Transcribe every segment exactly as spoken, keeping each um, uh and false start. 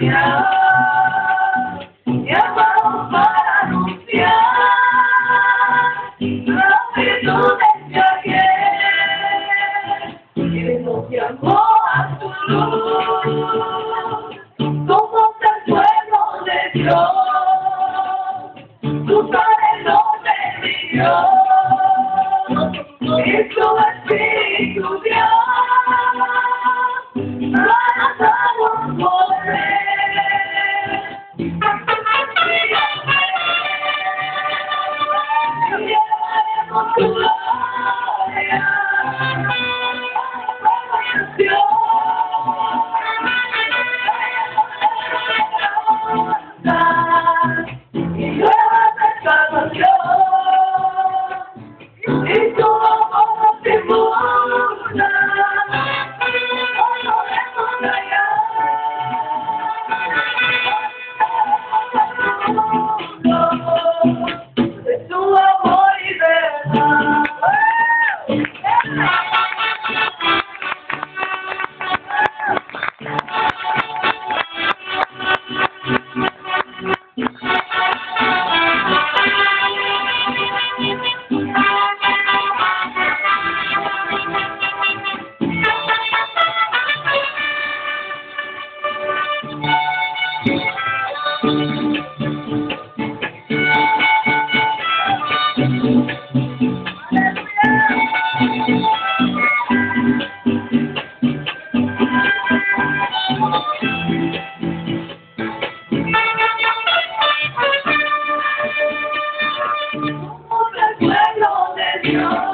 anunciar, llamamos para anunciar las virtudes de ayer, que nos llamó a su luz. Somos el pueblo de Dios, tu Padre nos bendijo, y su Espíritu Dios para darnos poder. Llevaremos tu gloria y nueva salvación, y tu amor no se muda, no podemos callar. De tu amor y verdad. Somos el pueblo de Dios,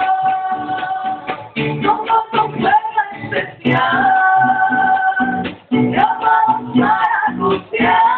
somos un pueblo especial, llamados para anunciar